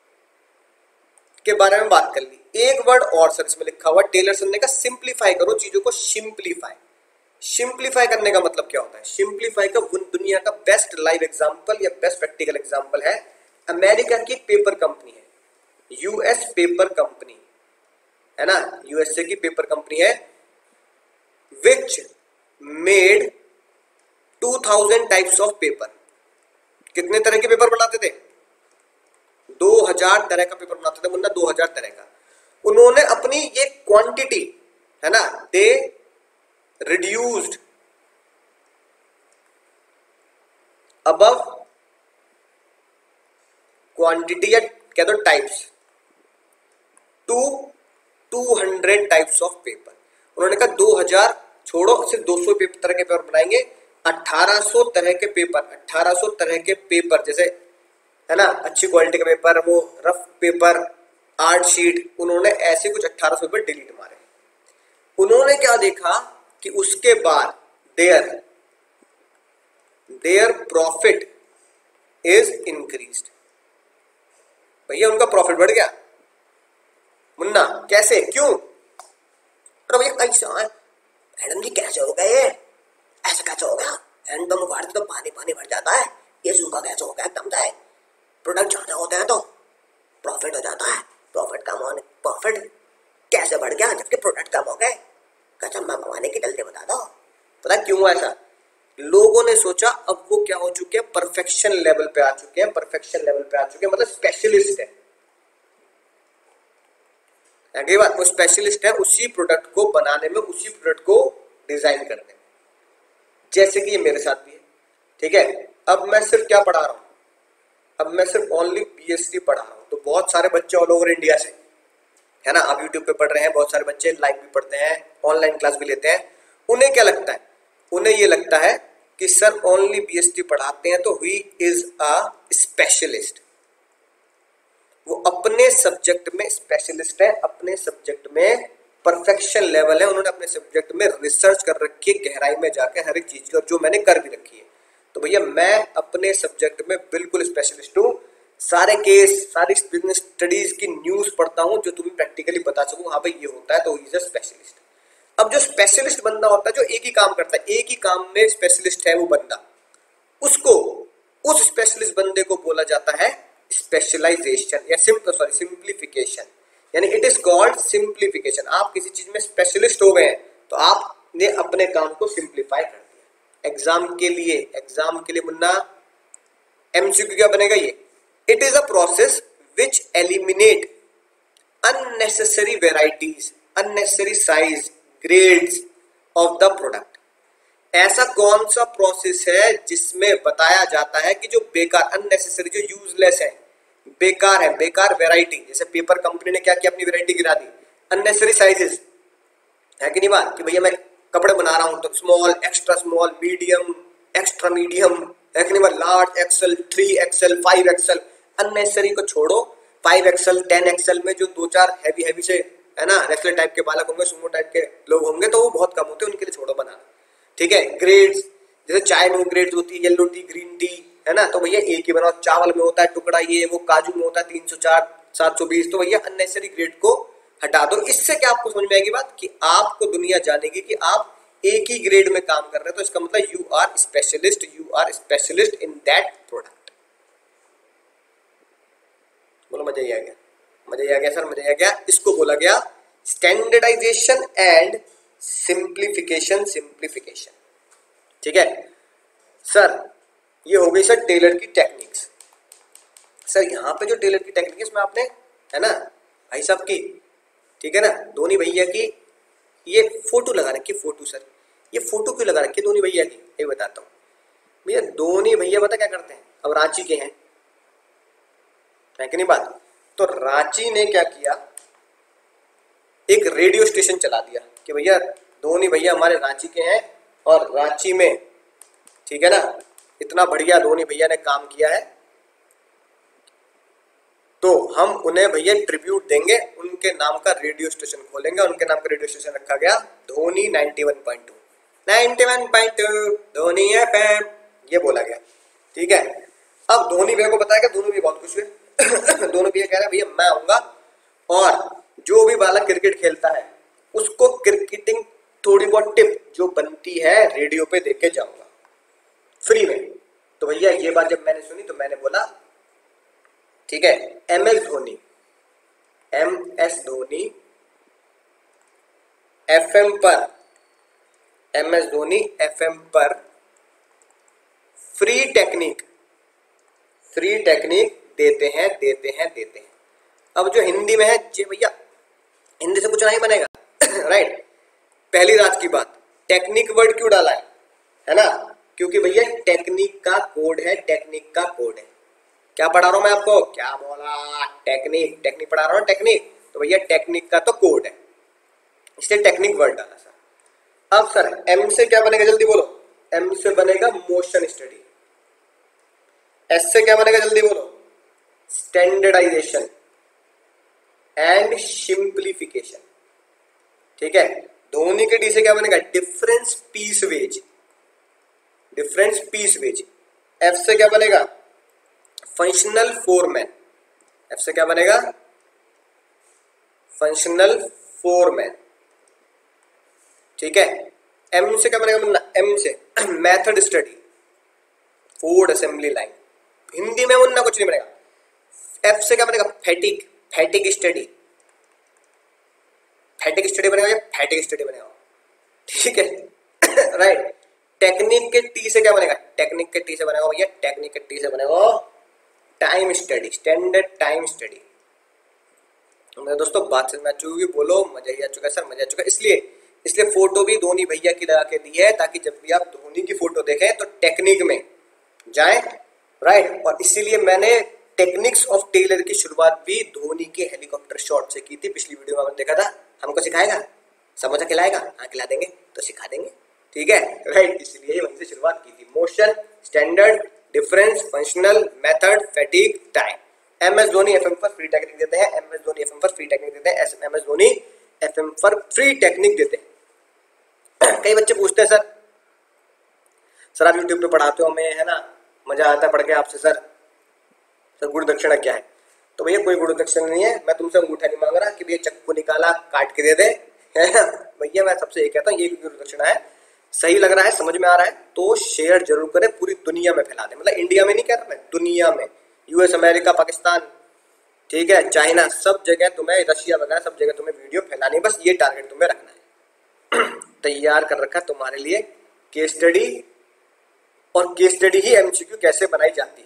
के बारे में बात कर ली। एक वर्ड और सर इसमें लिखा हुआ टेलर सर ने कहा सिंप्लीफाई करो चीजों को, सिंप्लीफाई। सिंप्लीफाई करने का मतलब क्या होता है? सिंप्लीफाई का दुनिया का बेस्ट लाइव एग्जांपल या बेस्ट प्रैक्टिकल एग्जांपल है अमेरिका की पेपर कंपनी है, यूएस पेपर कंपनी है ना, यूएसए की पेपर कंपनी है, which made 2000 types of paper. कितने तरह के पेपर बनाते थे? 2000 तरह का पेपर बनाते थे मुन्ना, 2000 तरह का। उन्होंने अपनी ये क्वांटिटी है ना, दे रिड्यूस्ड अबव क्वांटिटी या कह दो types to 200 types of paper. उन्होंने कहा 2000 छोड़ो, सिर्फ 200 तरह के पेपर बनाएंगे। 1800 तरह के पेपर, 1800 तरह के पेपर, जैसे है ना अच्छी क्वालिटी का पेपर, वो रफ पेपर, आर्ट शीट, उन्होंने ऐसे कुछ 1800 पेपर डिलीट मारे। उन्होंने क्या देखा कि उसके बाद देयर प्रॉफिट इज इंक्रीज्ड। भैया उनका प्रॉफिट बढ़ गया मुन्ना, कैसे, क्यों? अरे भैया कैसे मैडम जी, कैसे हो गया ये, ऐसा कैसे हो गया? हैंडपंप उखाड़ते तो पानी पानी भर जाता है, ये सूखा कैसे हो गया? एकदम से प्रोडक्ट ज्यादा होते हैं तो प्रॉफिट हो जाता है, प्रॉफिट कम होने, प्रॉफिट कैसे बढ़ गया जबकि प्रोडक्ट कम हो गए? कसम मंगवाने की जल्दी बता दो। पता क्यों ऐसा? लोगों ने सोचा अब वो क्या हो चुके हैं, परफेक्शन लेवल पे आ चुके हैं, परफेक्शन लेवल पे आ चुके हैं, मतलब स्पेशलिस्ट है। अगली बात, वो स्पेशलिस्ट है उसी प्रोडक्ट को बनाने में, उसी प्रोडक्ट को डिजाइन करने में, जैसे कि ये मेरे साथ भी है। ठीक है, अब मैं सिर्फ क्या पढ़ा रहा हूं, अब मैं सिर्फ ओनली बीएससी पढ़ा रहा हूं, तो बहुत सारे बच्चे ऑल ओवर इंडिया से है ना, अब यूट्यूब पे पढ़ रहे हैं, बहुत सारे बच्चे लाइव भी पढ़ते हैं, ऑनलाइन क्लास भी लेते हैं। उन्हें क्या लगता है? उन्हें ये लगता है कि सर ओनली बीएससी पढ़ाते हैं तो ही इज अ स्पेशलिस्ट। वो अपने सब्जेक्ट में स्पेशलिस्ट है, अपने सब्जेक्ट में परफेक्शन लेवल है, उन्होंने अपने सब्जेक्ट में रिसर्च कर रखी है, गहराई में जाकर हर एक चीज की, और जो मैंने कर भी रखी है। तो भैया मैं अपने सब्जेक्ट में बिल्कुल स्पेशलिस्ट हूँ, सारे केस, सारी बिजनेस स्टडीज की न्यूज पढ़ता हूँ जो तुम्हें प्रैक्टिकली बता सकूं, हाँ भाई ये होता है, तो इज अ स्पेशलिस्ट। अब जो स्पेशलिस्ट बंदा होता है, जो एक ही काम करता है, एक ही काम में स्पेशलिस्ट है वो बंदा, उसको, उस स्पेशलिस्ट बंदे को बोला जाता है स्पेशलाइजेशन या सिंप्लीफिकेशन, यानी इट इज कॉल्ड सिंप्लीफिकेशन। आप किसी चीज में स्पेशलिस्ट हो गए हैं तो आपने अपने काम को सिंप्लीफाई कर दिया। एग्जाम के लिए मुन्ना एमसीक्यू क्या बनेगा ये? It is a process which eliminate unnecessary varieties, unnecessary size, grades of the product। ऐसा कौन सा प्रोसेस है जिसमें बताया जाता है कि जो बेकार, अननेसेसरी, जो यूजलेस है, बेकार है, बेकार वैरायटी, जैसे पेपर कंपनी ने क्या किया, अपनी वैरायटी गिरा दी, अननेसेसरी साइजेस है कि नहीं बात, कि भैया मैं कपड़े बना रहा हूं तो small, extra small, medium, extra medium, है कि नहीं बात, large XL, 3XL, 5XL, unnecessary को छोड़ो। 5XL, 10XL में जो दो चार हैवी से है ना रेस्लर टाइप के बालक होंगे, सुमो टाइप के लोग होंगे, तो वो बहुत कम होते हैं, उनके लिए छोड़ो बनाना। ठीक है, ग्रेड्स, जैसे चाय में ग्रेड्स होती है, येलो टी, ग्रीन टी, है ना, तो भैया एक ही बनाओ। चावल में होता है टुकड़ा ये वो, काजू में होता है 304, 720, तो भैया अननेसेसरी ग्रेड को हटा दो। इससे क्या आपको समझ में आएगी बात, कि आपको दुनिया जानेगी कि आप एक ही ग्रेड में काम कर रहे हैं, तो इसका मतलब you are specialist, you are specialist in that product. बोलो मजा ही आ गया? मजा ही आ गया सर, मजा ही आ गया। इसको बोला गया स्टैंडर्डाइजेशन एंड सिंप्लीफिकेशन। ठीक है सर, ये हो गई सर टेलर की टेक्निक्स। सर यहाँ पे जो टेलर की टेक्निक इसमें आपने है ना भाई साहब की, ठीक है ना, धोनी भैया की ये फोटो लगा रखी, फोटो। सर ये फोटो क्यों लगा रखी है धोनी भैया की, ये बताता हूँ भैया। धोनी भैया पता क्या करते हैं, अब रांची के हैं, है कि नहीं बात, तो रांची ने क्या किया, एक रेडियो स्टेशन चला दिया कि भैया धोनी भैया हमारे रांची के हैं, और रांची में, ठीक है ना, इतना बढ़िया धोनी भैया ने काम किया है, तो हम उन्हें भैया ट्रिब्यूट देंगे, उनके नाम का रेडियो स्टेशन खोलेंगे। उनके नाम का रेडियो स्टेशन रखा गया धोनी 91.2 91.2 धोनी एफएम, ये बोला गया। ठीक है, अब धोनी भैया को बताया गया, दोनों भी बहुत खुश हुए। दोनों भैया कह रहे हैं भैया मैं आऊंगा और जो भी बालक क्रिकेट खेलता है उसको क्रिकेटिंग थोड़ी बहुत टिप जो बनती है रेडियो पे देके जाऊंगा फ्री में। तो भैया ये बात जब मैंने सुनी तो मैंने बोला ठीक है, MS धोनी FM पर, MS धोनी FM पर फ्री टेक्निक देते हैं। अब जो हिंदी में है जी भैया, हिंदी से कुछ नहीं बनेगा। राइट, पहली रात की बात, टेक्निक वर्ड क्यों डाला है ना, क्योंकि भैया टेक्निक का कोड है। क्या पढ़ा रहा हूं मैं आपको, क्या बोला, टेक्निक पढ़ा रहा हूं, टेक्निक। तो भैया टेक्निक का तो कोड है, इसलिए टेक्निक वर्ड डाला सर। अब सर एम से क्या बनेगा जल्दी बोलो, एम से बनेगा मोशन स्टडी। एस से क्या बनेगा जल्दी बोलो, स्टैंडर्डाइजेशन एंड सिंप्लीफिकेशन। ठीक है, धोनी के डी से क्या बनेगा, डिफरेंस पीस वेज। एफ से क्या बनेगा, फंक्शनल फोरमैन। एफ से क्या बनेगा, फंक्शनल फोरमैन। ठीक है, एम से क्या बनेगा, एम से method study, food assembly line. Hindi में मुन्ना कुछ नहीं बनेगा। एफ से क्या बनेगा, फैटिक स्टडी बनेगा या फैटिक स्टडी बनेगा। ठीक है, राइट। टेक्निक के टी से क्या बनेगा, टेक्निक के टी से बनेगा time study, standard time study. मेरे दोस्तों बात समझ में आ चुकी, बोलो मजा ही आ चुका है सर, मजा आ चुका है। इसलिए फोटो भी धोनी भैया की लगा के दी है, ताकि जब भी आप धोनी की फोटो देखें तो टेक्निक में जाएं। राइट, और इसीलिए मैंने टेक्निक्स ऑफ टेलर की शुरुआत भी धोनी के हेलीकॉप्टर शॉट से की थी। पिछली वीडियो में मैंने देखा था। हमको सिखाएगा, समोसा खिलाएगा, हाँ खिला देंगे तो सिखा देंगे। ठीक है, राइट, इसलिए वहीं से शुरुआत की थी। Motion, standard, difference, functional, method, fatigue, time. MS Dhoni FM पर फ्री टेक्निक देते हैं, MS धोनी FM पर फ्री टेक्निक देते हैं, MS धोनी FM पर फ्री टेक्निक देते हैं। कई बच्चे पूछते हैं सर आप यूट्यूब पे पढ़ाते हो हमें, है ना, मजा आता है पढ़ के आपसे, सर गुरु दक्षिणा क्या है। तो भैया कोई गुरु दक्षिणा नहीं है, मैं तुमसे अंगूठा नहीं मांग रहा कि भैया चक्कू निकाला काट के दे दे, है ना। भैया मैं सबसे ये कहता हूँ, ये गुरु दक्षिणा है। सही लग रहा है, समझ में आ रहा है तो शेयर जरूर करें, पूरी दुनिया में फैला दें। मतलब इंडिया में नहीं कह रहा मैं, दुनिया में, US, अमेरिका, पाकिस्तान, ठीक है, चाइना, सब जगह तुम्हें, रशिया वगैरह सब जगह तुम्हें वीडियो फैलानी है। बस ये टारगेट तुम्हें रखना है। तैयार कर रखा तुम्हारे लिए केस स्टडी, और केस स्टडी ही MCQ कैसे बनाई जाती है।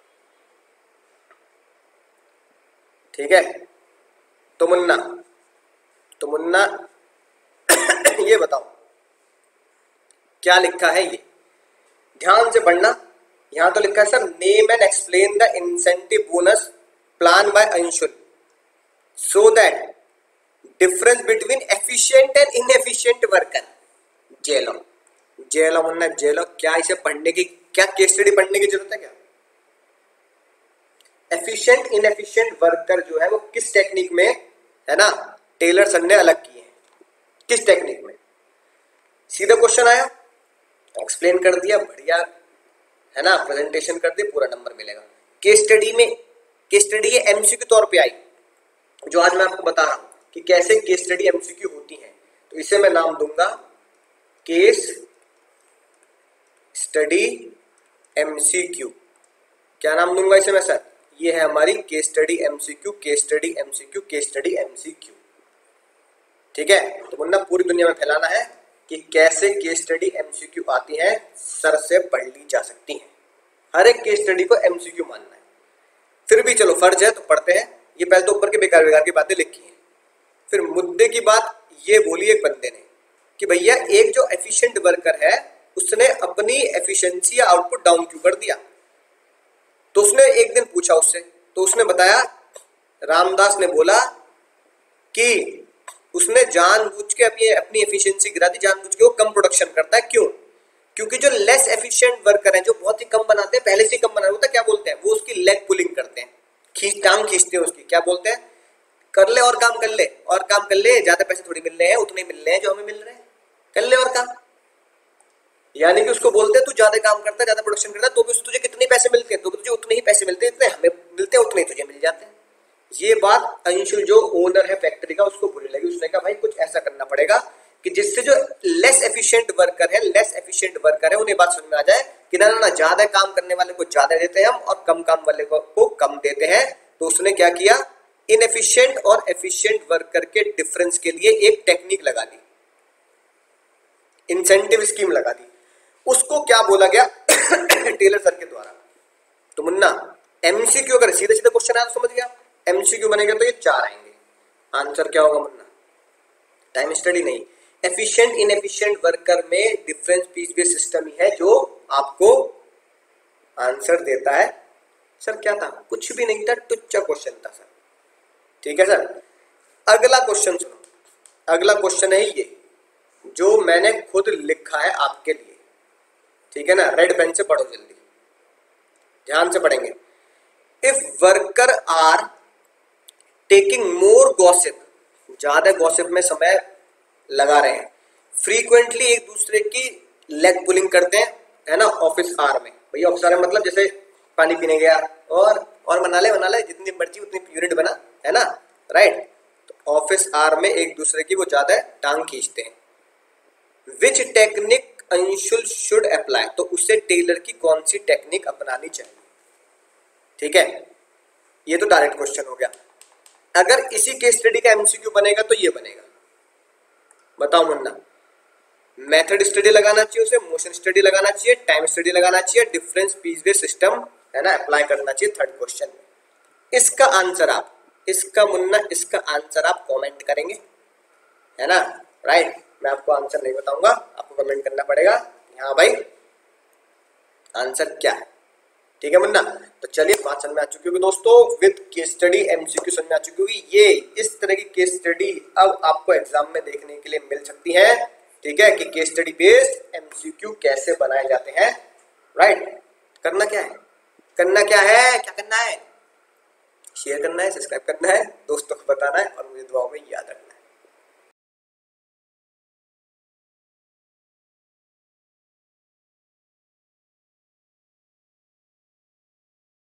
ठीक है, तो मुन्ना ये बताओ क्या लिखा है, ये ध्यान से पढ़ना। यहां तो लिखा है sir, name and explain the incentive bonus plan by Anshul so that difference between efficient and inefficient worker. जेलो मुन्ना जेलो, क्या इसे पढ़ने की, क्या केस स्टडी पढ़ने की जरूरत है क्या। एफिशिएंट इनएफिशिएंट वर्कर जो है वो किस टेक्निक में, है ना, टेलर सर ने अलग किए हैं, किस टेक्निक में। सीधा क्वेश्चन आया, एक्सप्लेन कर दिया, बढ़िया, है ना, प्रेजेंटेशन कर दी, पूरा नंबर मिलेगा। केस स्टडी ये MCQ तौर पे आई, जो आज मैं आपको बता रहा हूं कि कैसे केस स्टडी MCQ होती है। तो इसे मैं नाम दूंगा केस स्टडी MCQ। क्या नाम दूंगा इसे मैं सर, ये है हमारी case study MCQ, case study MCQ, case study MCQ। ठीक है, तो मुन्ना पूरी दुनिया में फैलाना है कि कैसे केस स्टडी MCQ आती है, सर से पढ़ ली जा सकती है। हर एक केस स्टडी को MCQ मानना है। फिर भी चलो फर्ज है तो पढ़ते हैं। ये पहले तो ऊपर के बेकार की बातें लिखी हैं। फिर मुद्दे की बात ये बोली एक बंदे ने कि भैया एक जो एफिशिएंट वर्कर है उसने अपनी एफिशिएंसी या आउटपुट डाउन क्यों कर दिया। तो उसने एक दिन पूछा उससे, तो उसने बताया, रामदास ने बोला कि उसने जानबूझ के अपनी एफिशिएंसी गिरा दी, जानबूझ के वो कम प्रोडक्शन करता है। क्यों? क्योंकि जो लेस एफिशिएंट वर्कर हैं, जो बहुत ही कम बनाते हैं, पहले से कम बना होता है, क्या बोलते हैं वो, उसकी लेग पुलिंग करते हैं, टांग खींचते हैं क्या बोलते हैं, कर ले और काम कर ले, और काम कर ले, ज्यादा पैसे थोड़ी मिल रहे हैं, उतने मिल रहे हैं जो हमें मिल रहे हैं, कर ले और काम। यानी कि उसको बोलते हैं तू ज्यादा काम करता है, ज्यादा प्रोडक्शन करता है, तो भी तुझे कितने पैसे मिलते हैं, तो भी तुझे उतने ही पैसे मिलते हैं, इतने हमें मिलते हैं, उतने ही तुझे मिल जाते हैं। ये बात अंशुल जो ओनर है फैक्ट्री का उसको बुरी लगी। उसने कहा भाई कुछ ऐसा करना पड़ेगा कि जिससे जो लेस एफिशिएंट वर्कर है उन्हें बात समझ में आ जाए कि ना ना ना, ज्यादा काम करने वाले को ज्यादा देते हैं हम और कम काम वाले को कम देते हैं। तो उसने क्या किया, इनएफिशिएंट और एफिशिएंट वर्कर के डिफरेंस के लिए एक टेक्निक लगा दी, इंसेंटिव स्कीम लगा दी। उसको क्या बोला गया टेलर सर के द्वारा। तो मुन्ना एमसीक्यू अगर सीधे सीधे क्वेश्चन आया तो समझ गया, एमसीक्यू बनेगा तो ये 4 आएंगे। आंसर क्या होगा मुन्ना, टाइम स्टडी नहीं, एफिशिएंट इनएफिशिएंट वर्कर में डिफरेंस पीस बेस्ड सिस्टम ही है जो आपको आंसर देता है। सर क्या था, कुछ भी नहीं था, टुच्चा क्वेश्चन था सर। ठीक है सर, अगला क्वेश्चन सुनो। अगला क्वेश्चन है ये जो मैंने खुद लिखा है आपके लिए, ठीक है ना, रेड पेन से पढ़ो, जल्दी ध्यान से पढ़ेंगे। If worker are taking more gossip, ज्यादा गॉसिप में समय लगा रहे हैं, फ्रीक्वेंटली एक दूसरे की लेग पुलिंग करते हैं, है ना, ऑफिस आवर में। भैया ऑफिस आवर में मतलब जैसे पानी पीने गया और बना ले जितनी मर्जी उतनी यूनिट बना, है ना, राइट। तो ऑफिस आवर में एक दूसरे की वो ज्यादा टांग खींचते हैं। Which technique Anshul should apply, तो उससे टेलर की कौन सी टेक्निक अपनानी चाहिए। ठीक है, ये तो डायरेक्ट क्वेश्चन हो गया। अगर इसी केस स्टडी का एमसीक्यू बनेगा तो ये बनेगा, बताओ मुन्ना, मेथड स्टडी लगाना चाहिए उसे, मोशन स्टडी लगाना चाहिए, टाइम स्टडी लगाना चाहिए, डिफरेंस पीस बेस्ड सिस्टम, है ना, अप्लाई करना चाहिए थर्ड क्वेश्चन में। इसका आंसर आप, इसका मुन्ना, इसका आंसर आप कमेंट करेंगे, है ना, राइट। मैं आपको आंसर नहीं बताऊंगा, आपको कमेंट करना पड़ेगा, हाँ भाई आंसर क्या है। ठीक है मुन्ना, तो चलिए बात समझ में आ चुकी होगी दोस्तों, विद केस स्टडी एमसीक्यू समझ में आ चुकी होगी। ये इस तरह की केस स्टडी अब आपको एग्जाम में देखने के लिए मिल सकती है। ठीक है, कि केस स्टडी बेस्ड एमसीक्यू कैसे बनाए जाते हैं, राइट। करना क्या है, करना क्या है, क्या करना है, शेयर करना है, सब्सक्राइब करना है, दोस्तों को बताना है और मुझे दुआओं में याद रखना है।